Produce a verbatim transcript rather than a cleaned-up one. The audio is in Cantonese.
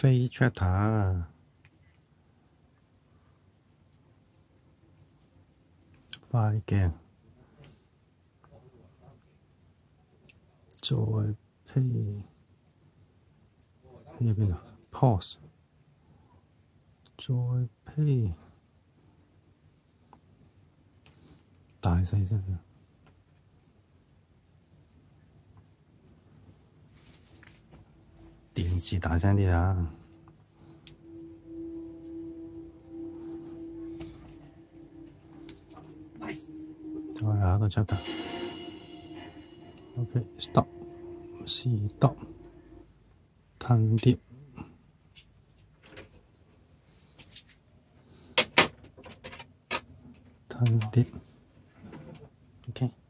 Play chapter，快鏡，再 play 喺邊啊 ？Pause， 再 play， 大細聲啊！電視大聲啲啊！再下一個 chapter。OK，stop，stop， 褪碟，褪碟。OK。